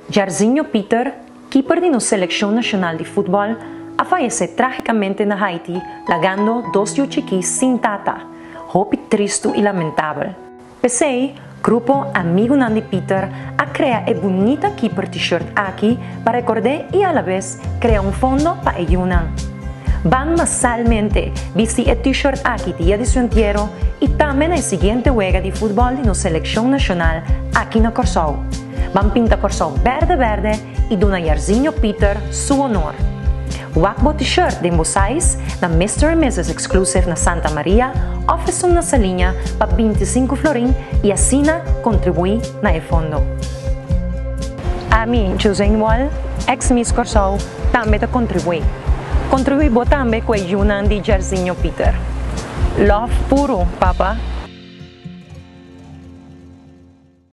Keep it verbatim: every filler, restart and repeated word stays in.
Jairzinho Peter, keeper di nossa seleção nacional de futebol, faleceu tragicamente na Haiti, largando dois chiquis sem tata. Hope triste e lamentável. Pensei, grupo amigo de Peter a criar a bonita keeper t-shirt aqui para recordar e a la vez crear um fundo para ayudar. Van massalmente vestir el t-shirt aquí día de su entierro y también el siguiente juego de fútbol de nuestra selección nacional aquí en Corsou. Van pinta Corsou verde verde y dona Jairzinho Peter su honor. Wakbo t-shirt de Mosais na mister and missus Exclusive na Santa Maria oferece una salinha para veinticinco florin y así contribuir na el fondo. A mí, José Wall, ex-Miss Corsou, también te contribuir. Contribuivo também com a ajuda de Jairzinho Peter. Love puro, papa.